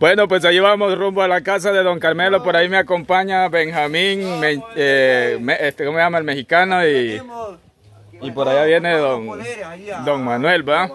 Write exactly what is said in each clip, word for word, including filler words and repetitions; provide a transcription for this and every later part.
Bueno, pues ahí vamos rumbo a la casa de don Carmelo. Por ahí me acompaña Benjamín, me, eh, me, este, ¿cómo se llama? El mexicano. Y, y por allá viene don, don Manuel, ¿va?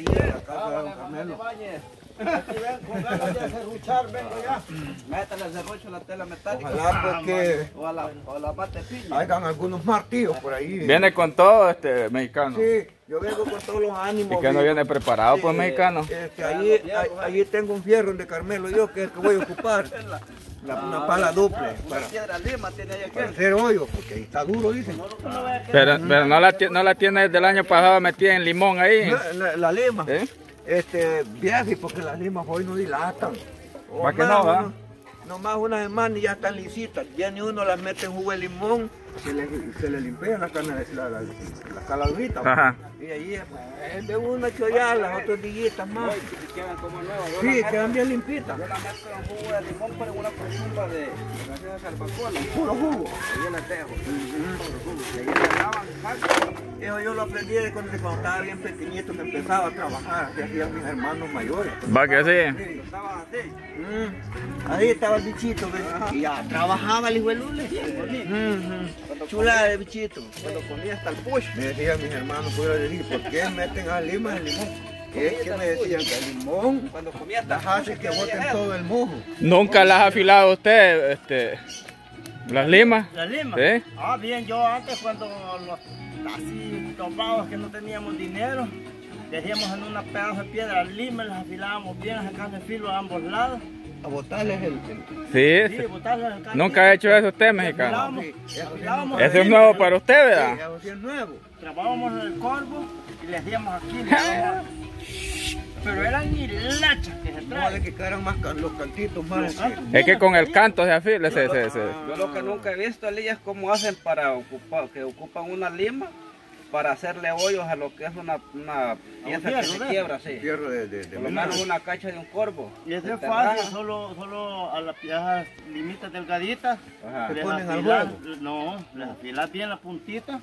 Aquí ven con ganas de serruchar, vengo ya. Métale el serrucho a la tela metálica. Ojalá pues que o a la, o a la pata de piña. hagan algunos martillos por ahí. Viene con todo este mexicano. Sí, yo vengo con todos los ánimos. ¿Y que no viene preparado, pues, Sí, mexicano? Este, ahí, ahí, ahí tengo un fierro de Carmelo yo, que es el que voy a ocupar. La, una pala duple. Una Para, piedra lima tiene ahí para aquel. hacer hoyo, porque ahí está duro, dicen. Pero, pero no, la, no la tiene desde el año pasado metida en limón ahí. La, la, la lima. ¿Eh? Este, viaje, porque las limas hoy no dilatan. ¿Para qué no, va? No, nomás una semana y ya están lisitas. Ya ni uno las mete en jugo de limón, se le, se le limpia la, cana, la, la, la caladrita. Ajá. Y ahí es de una chollada, las otras dillitas más. Y quedan como nuevas. Yo Sí, la quedan meto- bien limpitas. Yo la meto en jugo de limón, pero en una costumbre de gracias a Salvacona. Puro jugo. Ahí las dejo. Puro jugo. Y ahí le lavan, sacan. Eso yo lo aprendí de cuando, cuando estaba bien pequeñito, que empezaba a trabajar, que hacían mis hermanos mayores. ¿Va que sí? Sí. Estaban así. Mm. Ahí estaba el bichito, ¿ves? Y ya trabajaba el hijo de Lule. Cuando Chulada de bichito. Cuando comía hasta el push. Me decían mis hermanos, pues yo les dije, ¿por qué meten a lima el limón? Es que me decían que el limón Cuando comía hasta las hace que boten todo el mojo. ¿Nunca las ha afilado usted, este, las limas? ¿La lima? ¿Sí? Ah, bien, yo antes cuando los así topados que no teníamos dinero, decíamos en una pedazo de piedra lima, las afilábamos bien, sacando el filo a ambos lados. A botarles el... el... Sí. Sí, botarlas al cantito. ¿Nunca ha hecho eso usted, mexicano? Afilábamos, Sí, eso sí, afilábamos Eso el es lima, nuevo para usted, ¿verdad? Eso sí es nuevo. Trabábamos el corvo y le hacíamos aquí. Le dábamos- pero eran hilachas que se No traen. vale que quedaran más can- los cantitos más. Los cantos. Es que con el canto se afila, se, se, se. Yo lo que nunca he visto, Elías, cómo hacen para ocupar, que ocupan una lima para hacerle hoyos a lo que es una, una pieza que fierro, se ¿ves? quiebra, sí. Fierro de, de, de Por lo metal. menos una cacha de un corvo. Y eso es Se fácil, raja. solo, solo a las piezas limitas delgaditas. Ajá. Les ponen al afilas- juego. No, les afilas bien la puntita.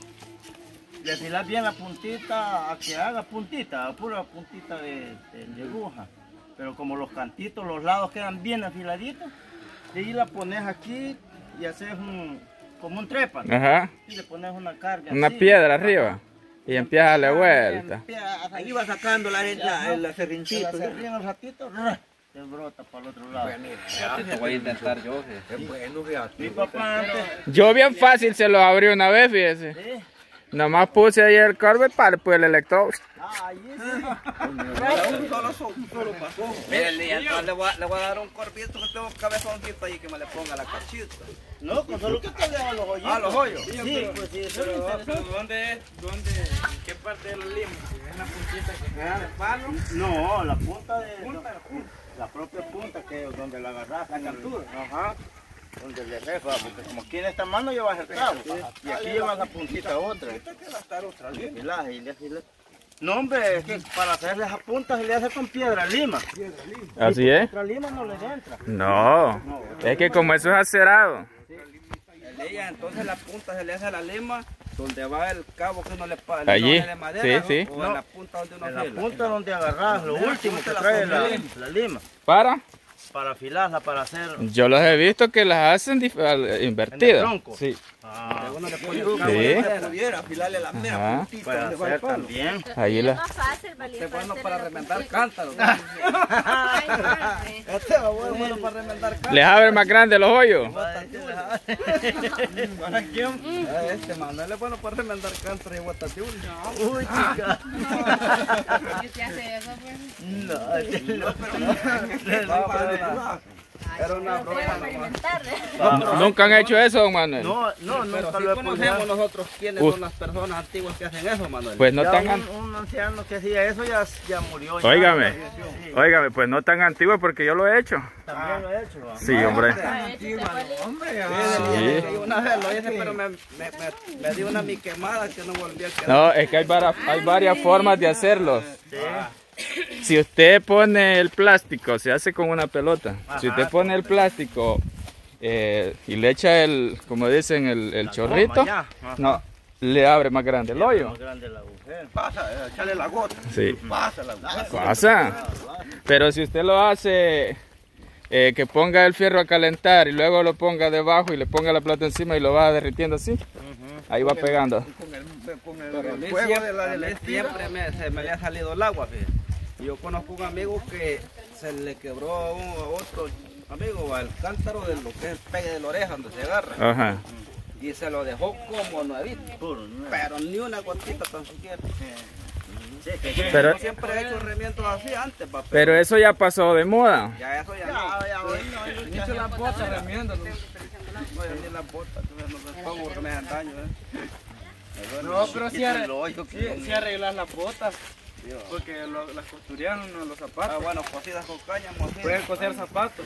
Le afilas bien la puntita a que haga puntita, a pura puntita de, de, de aguja. Pero como los cantitos, los lados quedan bien afiladitos, de ahí la pones aquí y haces un, como un trépano. Ajá. Y le pones una carga. Una así. piedra arriba. Y empieza a darle vuelta. Empieza a- Ahí va sacando la, la, la, la Se serrincito. la serrín un ratito, ¡ra! Se brota para el otro lado. Te voy a intentar yo. sí. Es bueno, fíjate. Mi papá antes, Yo bien fácil se lo abrí una vez, fíjese. sí. Nomás puse ahí el corvo y para pues el electrodo. Ah, ahí sí. Un solo, un solo pasó. Mire, Elías, entonces le voy, a, le voy a dar un corvito que tengo un cabezoncito ahí que me le ponga la cachita. No, con solo que te vean los hoyitos. Ah, los hoyos. Sí, pues sí, eso es lo interesante. ¿Dónde es? ¿Dónde? ¿En qué parte de la lima? ¿Es la puntita que queda de palo? No, la punta de... La propia punta que es donde la agarras. La captura. Ajá. Donde le refa, porque como aquí en esta mano llevas el cabo. Y aquí llevas la puntita otra. Y la- y le- y le- No, hombre, es que para hacerle esa punta se le hace con piedra lima. Así es. Otra lima no le entra. No. Es que como eso es acerado. Elías, entonces la punta se le hace a la lima donde va el cabo que uno le pa- Allí, le de madera, sí, sí. o en la punta donde uno En la fila. punta donde agarras lo En la último punta que la trae la, sombrilla. la lima. ¿Para? Para afilarla, para hacer... Yo los he visto que las hacen dif- al- invertidas. tronco? Sí. Ah, Uno le pone el cabo Sí. de Se madera. pudiera afilarle la mera Ajá. puntita puede donde va el hacer palo. también. Ahí Es la. más fácil, valía Este es bueno hacerle para la remendar puntita. cántaros. ¿no? Ay, madre. Este es bueno, bueno para remendar cántaros. Les abre más grande los hoyos. ¿Para quién? Ah, Este Manuel es bueno para remendar cántaros y guatatiul. Uy, chica. ¿Y usted hace eso, pues? No, Era una Pero broma puede nomás. experimentar. Nunca han hecho eso, don Manuel. no, no, Pero nunca sí lo he conocemos podido. nosotros quiénes Uf. son las personas antiguas que hacen eso, Manuel. Pues no Ya tan un, an- un anciano que hacía eso ya, ya murió. ya. Óigame. Sí, Óigame, pues no tan antiguo porque yo lo he hecho. también lo he hecho. ¿va? Sí, hombre. Ay, este vale. Hombre, Sí, ah. sí, sí, una vez lo hice, pero me, me, me, me dio una mi quemada que no volví a quedar. No, es que hay, vara- hay varias formas de hacerlos. Si usted pone el plástico, se hace con una pelota. Si usted pone el plástico eh, y le echa el, como dicen, el, el La chorrito, goma, ya. Ajá. no, le abre más grande el hoyo. Más grande el agujero. Pasa, eh, echarle la gota. Sí, Pasa la gota. pasa. Pero si usted lo hace eh, que ponga el fierro a calentar y luego lo ponga debajo y le ponga la plata encima y lo va derritiendo así. Ahí va pegando. Con el, con el, Pero a mí fuego siempre, de la, de a la mí estira. siempre me, se me le ha salido el agua, fíjate. Yo conozco un amigo que se le quebró a, un, a otro amigo al cántaro de lo que es el pegue de la oreja donde se agarra. Ajá. Y se lo dejó como nuevito. Puro, ¿no? Pero ni una gotita tan siquiera. Sí, que- Pero- Yo siempre he hecho remientos así antes, papá. Pero eso ya pasó de moda. Ya eso ya no. Ya, ya, hoy no, hoy no, ya Hizo la bota remiéndolo. No, yo ni las botas, no me pongo porque me hacen daño. ¿eh? No, pero sí, arre- Lo oigo que sí, son- sí arreglas las botas. Porque lo- las costurían no, los Ah, zapatos. bueno, cosidas con caña, mojito. Pueden coser zapatos.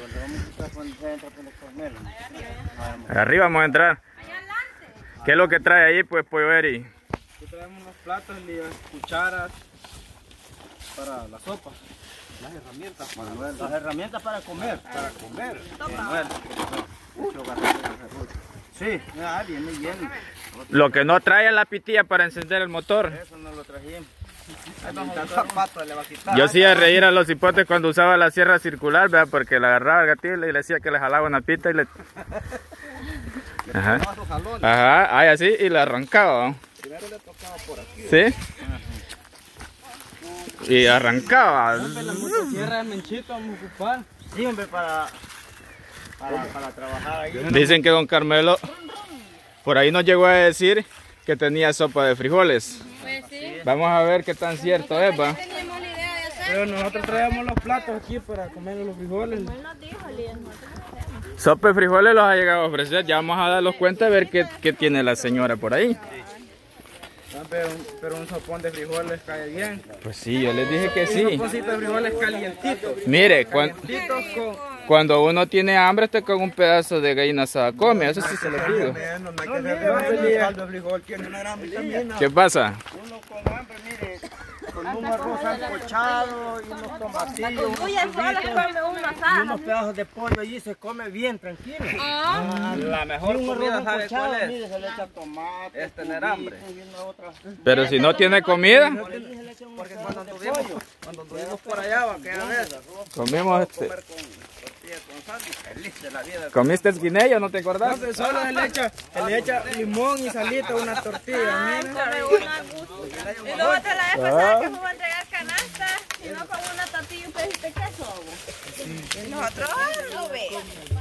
Arriba vamos a entrar. ¿Qué es lo que trae ahí, pues, Pollo Eri? Aquí traemos unos platos y las cucharas para la sopa. Las herramientas, Manuel, las herramientas para comer. para comer. Manuel. Sí, ah, viene bien. Lo que no trae es la pitilla para encender el motor. Eso no lo trajimos. Un zapato le va a quitar. Yo sí a reír a los hipotes cuando usaba la sierra circular, ¿verdad? Porque le agarraba el gatillo y le decía que le jalaba una pita y le... Ajá. Tocaba sus jalones. Ajá, ahí así y le arrancaba. ¿no? Primero le tocaba por aquí. ¿Sí? Y arrancaba. La sierra de menchito vamos a ocupar. Sí, hombre, para, para, para trabajar ahí. Dicen que don Carmelo por ahí nos llegó a decir que tenía sopa de frijoles. Pues sí. Vamos a ver qué tan cierto es, va. Teníamos la idea de hacer. Pero nosotros traemos los platos aquí para comer los frijoles. Él nos dijo, Elías, nosotros lo hacemos. Sopa de frijoles los ha llegado a ofrecer. Ya vamos a darnos cuenta de ver qué, qué tiene la señora por ahí. Ah, Pero, pero un sopón de frijoles cae bien. Pues sí, yo les dije que Un sí. soponcito de frijoles calientito. Mire, cuan- Calientitos con... cuando uno tiene hambre, usted con un pedazo de gallina asada come. Eso sí se lo pido. No hay que hacer el caldo de frijol tiene una gran vitamina. ¿Qué pasa? Uno con hambre, mire, con un arroz sancochado y unos tomatillos, Uy, es solo se come un y masaje. unos pedazos de pollo allí se come bien, tranquilo. Ah, La mejor Y un comida, arroz ¿sabe sancochado, cuál es? mire, se le echa tomate, Es tener hambre. cubito y una otra. Pero si no tiene comida, Porque cuando anduvimos, cuando anduvimos por allá, va, aquella vez, comimos este. comer con tortilla con sal y feliz de la vida. ¿Comiste esquinello? ¿No te acordás? No, solo se le echa, se le echa limón y salita a una tortilla. Mira. come una gusto. Y luego te la vez pasada que fuimos a entregar canasta y no con una tortilla y un pedacito de queso. Y nosotros, ah, no ve.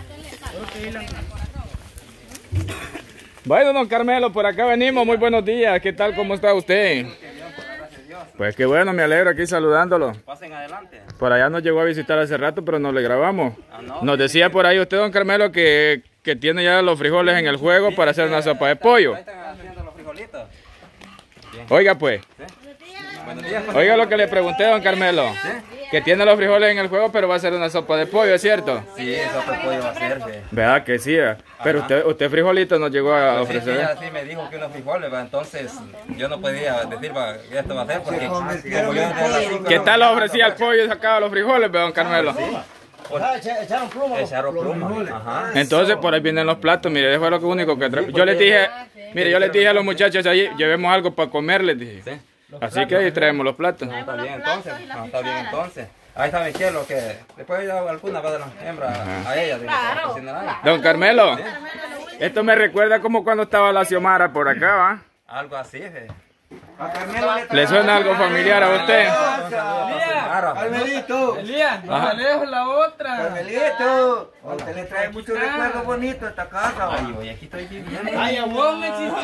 Bueno, don Carmelo, por acá venimos. Muy buenos días. ¿Qué tal? ¿Cómo está usted? Pues qué bueno, me alegro aquí saludándolo. Pasen adelante. Por allá nos llegó a visitar hace rato, pero no le grabamos. Ah, no. Nos decía por ahí usted, don Carmelo, que, que tiene ya los frijoles en el juego para hacer una sopa de pollo. Ahí están haciendo los frijolitos. Oiga pues, Buenos días. oiga lo que le pregunté, don Carmelo. Que tiene los frijoles en el juego, pero va a hacer una sopa de pollo, ¿es cierto? Sí, eso te pollo va a hacer. Sí. ¿Verdad que sí? eh? Pero usted, usted frijolito nos llegó a Sí, sí, ofrecer. ella sí me dijo que unos frijoles, va, entonces yo no podía decir va, que esto va a ser porque como yo desde las cinco ¿Qué no- tal le ofrecía el pollo y sacaba los frijoles, ve, don Carmelo? Ah, echa- echaron pluma. Echaron pluma. Ajá. Entonces por ahí vienen los platos, mire, eso fue lo único que trae. Yo les dije, mire, yo les dije a los muchachos allí, llevemos algo para comer, les dije. Sí. Así que ahí traemos los platos. Ah, está bien entonces. Ah, está bien entonces. Ahí está mi cielo que después ya alguna va de las hembras a ella. digo, para cocinar ahí. Don Carmelo, esto me recuerda como cuando estaba la Xiomara por acá, ¿va? Algo así. Sí. ¿Le suena algo familiar a usted? Carmelito, Elías, no me lejos la otra. Carmelito, a usted le trae muchos recuerdos bonitos a esta casa. va. Ay, oye, aquí estoy viviendo. Ay, a vos me exigís.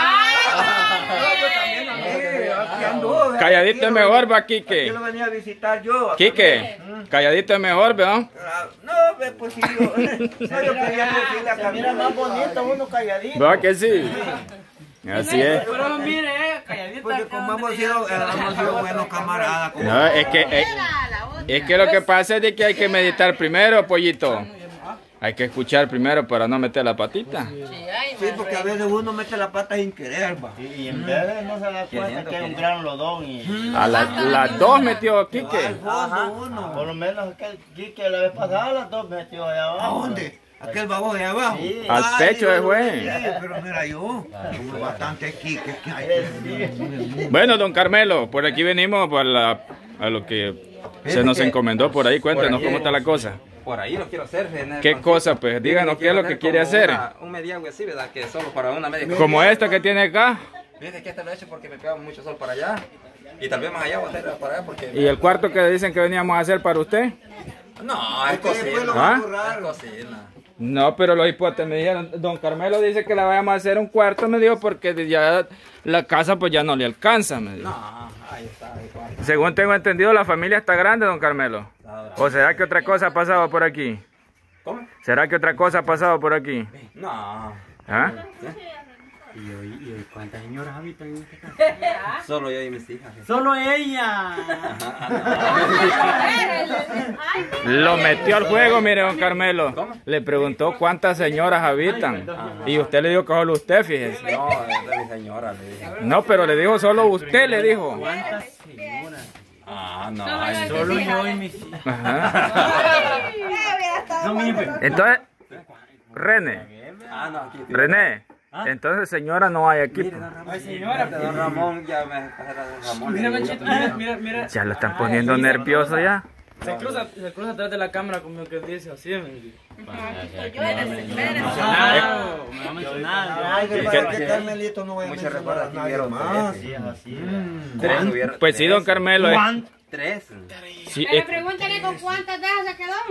Aquí ando, Calladito es mejor, va, Aquí Quique. lo venía a visitar yo. a Quique, calladito es mejor, ¿verdad? Ah, No, ve, pues sí, yo, no, yo quería decirle a Se mira más Carmelito. bonito uno calladito. ¿Verdad que sí? Así es. Pero mire, eh, calladita. Porque como hemos sido, eh, hemos sido buenos camaradas. como- No, es que, es, es que lo que pasa es de que hay que meditar primero, pollito. Hay que escuchar primero para no meter la patita. Sí, porque a veces uno mete la pata sin querer, va. Y, y en vez de no se da cuenta que hay un gran lodón y... A las las dos metió Quique. Al fondo uno. Por lo menos aquel Quique la vez pasada las dos metió allá ¿A abajo. dónde? Aquel baboso de abajo. Sí. Al Ay, techo Dios es güey. mío, pero mira yo, como bastante aquí que que hay. Bueno, don Carmelo, por aquí venimos para la- a lo que Se nos que- encomendó por ahí, cuéntenos por ahí, cómo está la cosa. Por ahí lo quiero hacer. en el ¿Qué pancito. cosa, pues? Díganos qué es lo que quiere como hacer. una- un mediagüe así, ¿verdad? Que solo para una media. Como esto que tiene acá. Fíjate que este lo he hecho porque me pega mucho sol para allá. Y tal vez más allá voy a hacer para allá porque... ¿Y el cuarto que dicen que veníamos a hacer para usted? No, es Después cocina. lo va a ¿Ah? currar. Es cocina. No, pero los hipotes me dijeron, don Carmelo dice que la vayamos a hacer un cuarto, me dijo, porque ya la casa pues ya no le alcanza, me dijo. No, ahí está. Ahí está. Según tengo entendido, la familia está grande, don Carmelo. ¿O será que otra cosa ha pasado por aquí? ¿Cómo? ¿Será que otra cosa ha pasado por aquí? No. ¿Ah? ¿Y hoy, y hoy cuántas señoras habitan en este casa? Solo yo y mis hijas. ¡Solo ella! Lo metió al juego, mire, don Carmelo. ¿Cómo? Le preguntó cuántas señoras habitan. Y usted le dijo que solo usted, fíjese. No, es de mi señora, le dije. No, pero le dijo solo usted, le dijo. ¿Cuántas señoras? Ah, no. ay, Solo yo y mis hijas. Ajá. No, mi hijo. Entonces, René, Ah, no, aquí. René, entonces señora no hay aquí. Mire, don Ramón. Ay, señora. Don Ramón, ya me pasará don Ramón. Mira, Manchito, mira, mira, mira. Ya lo están poniendo nervioso ya. Se cruza, se cruza atrás de la cámara como que dice así. Me dice. Me va a mencionar. Ay, ¿Y para qué- que Carmelito no vaya a Muchas mencionar a recuerdas que nadie vieron más. tres. Sí, así. Tres hubieron. Pues sí, don Carmelo. eh. ¿Cuántas? Tres. Sí, Pero eh, pregúntale con cuántas dejas se quedó.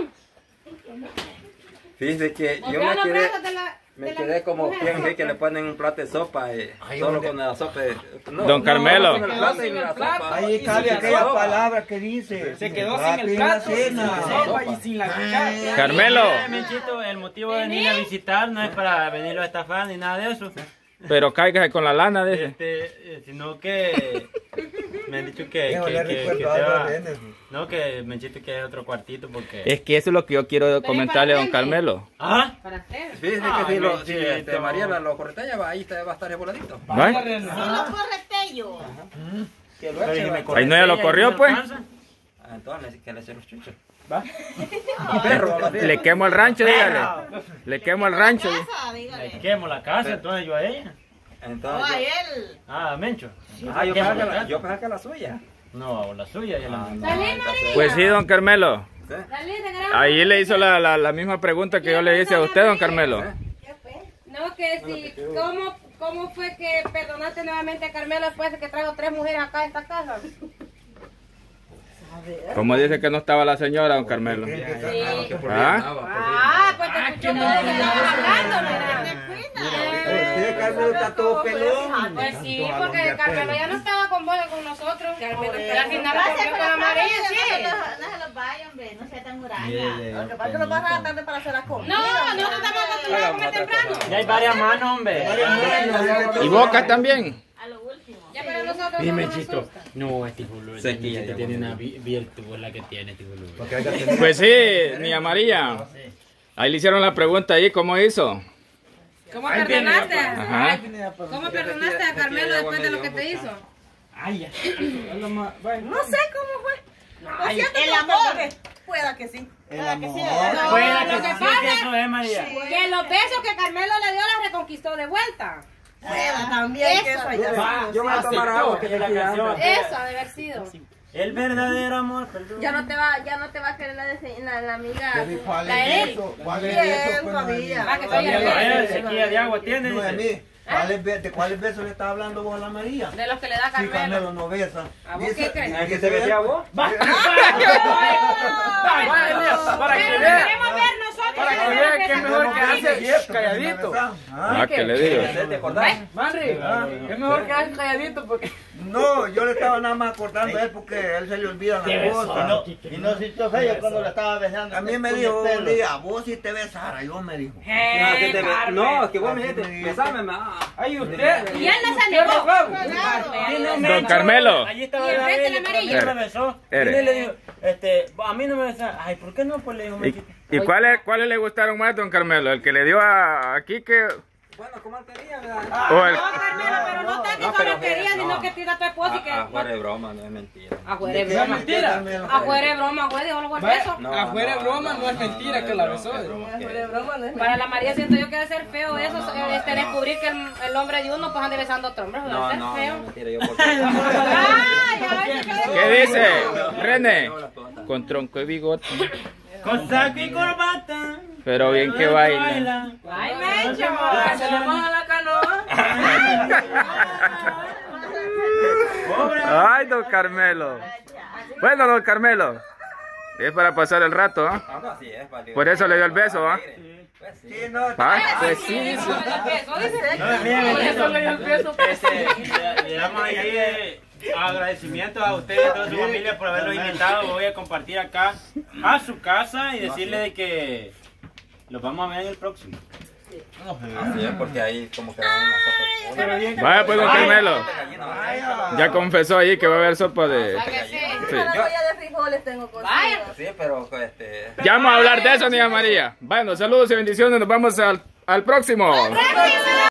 Fíjese que O yo sea, me los quedé, brazos de la- me de la quedé como mujer. quien ve que le ponen un plato de sopa y solo con la sopa. de- no, Don no, Carmelo. con el plato y la sopa. Ahí cabe aquella palabra que dice. Se quedó plato sin y el la plato, sin cena. la sopa y sin la cuchara. Carmelo, Eh, Menchito, el motivo de venir a visitar no es para venirlo a estafar ni nada de eso. pero cáigase con la lana, dice. Este, eh, sino que me han dicho que, Yo que, le que, que recuerdo te algo va- de él. no, que Menchito quiere otro cuartito porque... Es que eso es lo que yo quiero comentarle a don Carmelo. ¿Ah? Para hacer. Fíjese Ay, que si, lo, me si siento. este, Mariela lo corretea, va, ahí te va a estar voladito. ¿Va? Los corretellos. Pero si me Ahí no ya lo corretea y corrió, me pues. alcanza. Ah, entonces, que le eche los chuchos. Le quemo el rancho, dígale. Le quemo el rancho. di- Casa, Le dígale. quemo la casa, entonces yo a ella. O Entonces, a yo- él. Ah, a Mencho. ah, yo Quemo pensaba que la la, casa. yo pensaba que la suya. No, la suya y la Ah, no, Salí, entonces, Pues sí, don Carmelo. ¿sí? Salí de gran. Ahí le hizo la, la, la misma pregunta que yo le hice a usted, don Carmelo. No, que si, ¿cómo, ¿cómo fue que perdonaste nuevamente a Carmelo después de que trajo tres mujeres acá a esta casa? ¿Cómo dice que no estaba la señora, don Carmelo? Sí. ¿Ah? Ah, pues te escuché todo lo que estabas hablando, mira. Usted, Carmelo, está todo pelón. Pues sí, porque Carmelo ya no estaba con vos, con nosotros. Pero al final la volvió con la María, sí. No se los vaya, hombre, no sea tan huraña. Lo que pasa es que nos vas a dar tarde para hacer la comida. No, nosotros estamos acostumbrados a comer temprano. Ya hay varias manos, hombre. ¿Y Boca también? A lo último. Ya, pero nosotros Dime, no nos Chito. asusta. No, este boludo. Sí, Este ya, Chito ya, tiene ya. una vi- virtud, la que tiene este boludo. Pues sí, niña María. Ahí le hicieron la pregunta ahí, ¿cómo hizo? ¿Cómo perdonaste? Ajá. ¿Cómo perdonaste a Carmelo después de lo que te hizo? Ay, ya. No sé cómo fue. El amor. Pueda que sí. El que sí. amor. Fuera lo que que sí, pasa que eso es, María. Que los besos que Carmelo le dio las reconquistó de vuelta. Pueda también que eso allá. Va, Yo me voy a tomar agua, que que la te queda canción. Eso ha de haber sido. El verdadero amor, perdón. Ya no te va, ya no te va a querer la, de- la, la amiga, ¿Cuál la es Eri. eso? ¿Cuál es Bien, eso? Pues, todavía. Ah, que ¿Cuál todavía es no. eso? Vaya, sequía de agua tiene, No, de dice. mí. ¿Cuáles be- ¿De cuáles besos le está hablando vos a la María? De los que le da Sí, Carmelo. Carmelo no besa. ¿A vos qué crees? ¿El que te besé a vos? Para que Pero vea. queremos ver nosotros. Para que queremos vea ver que esa mejor cosa. que hace calladito. Ah, ¿qué le digo? ¿Te acordás? Manri, es mejor que hagas calladito porque... No, yo le estaba nada más acordando a él porque a él se le olvidan las cosas. Y no sintió feo cuando la estaba besando. A mí me dijo un día, vos si te besara, yo me dijo. No, que te be- Carmen. no, que vos me Así dijiste, me dijo. besame, ma. Ay, usted... Y él no se animó. Don Carmelo. Allí estaba Y el la frente Beli, la pero a mí amarilla. no me besó. Ere. Y él le dijo, este, a mí no me besó. Ay, ¿por qué no? Pues le dijo, ¿Y, Menchito. y cuáles cuáles le gustaron más, don Carmelo? ¿El que le dio a, a Quique Bueno, como él quería, ¿verdad? o el...? No, Carmelo, pero no está que No, solo pero quería, que- sino no. que tira a tu esposa y que... Afuera de broma, no es mentira. Afuera es ¿Qué broma. mentira? Afuera es broma, güey, dijo los Vaya, besos. No, afuera no, de broma, no, no es no, mentira no, que es la broma, besó. es broma, es broma. Para la María siento yo que debe ser feo eso, no, no, este, no. descubrir que el, el hombre de uno pues ande besando a otro hombre, debe No, ser no, feo. no, mentira, yo porque... Ay, a ver si ¿Qué dice? René. No, con tronco y bigote. Con saco y corbata. Pero bien que baila. Ay, Mencho, se le moja la canoa. Ay, don Carmelo. Bueno, don Carmelo. Es para pasar el rato, ¿ah? Ah, no, sí, es válido. Por eso le dio el beso, ¿ah? Pues sí. Sí, no, ¿Ah? Pues sí. No, miren, Por eso le dio el beso. este, le- le damos ahí eh, agradecimientos a ustedes y a toda su familia por haberlos invitado. Voy a compartir acá a su casa y decirle de que los vamos a ver en el próximo. Así es, porque ahí como que van unas sopas. Vaya pues, don Carmelo. Ya confesó ahí que va a haber sopa de... ¿A que sí? Sí. Una olla de frijoles tengo cocidos. Sí, pero este... Ya vamos a hablar de eso, niña María. Bueno, saludos y bendiciones. Nos vamos al, al próximo.